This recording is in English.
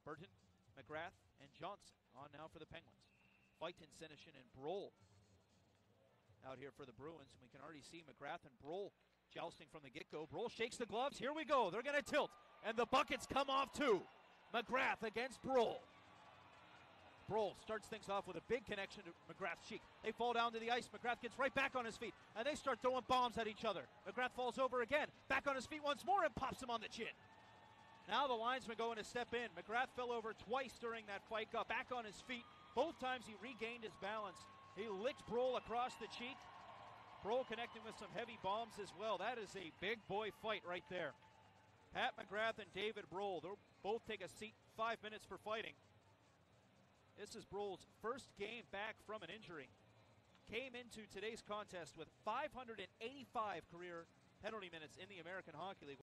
Burton, McGrath, and Johnson on now for the Penguins. Fighton, Senyshyn, and Broll out here for the Bruins. And we can already see McGrath and Broll jousting from the get-go. Broll shakes the gloves. Here we go. They're going to tilt. And the buckets come off too. McGrath against Broll. Broll starts things off with a big connection to McGrath's cheek. They fall down to the ice. McGrath gets right back on his feet. And they start throwing bombs at each other. McGrath falls over again. Back on his feet once more and pops him on the chin. Now the linesman going to step in. McGrath fell over twice during that fight. Got back on his feet. Both times he regained his balance. He licked Broll across the cheek. Broll connecting with some heavy bombs as well. That is a big boy fight right there. Pat McGrath and David Broll, they'll both take a seat. 5 minutes for fighting. This is Broll's first game back from an injury. Came into today's contest with 585 career penalty minutes in the American Hockey League.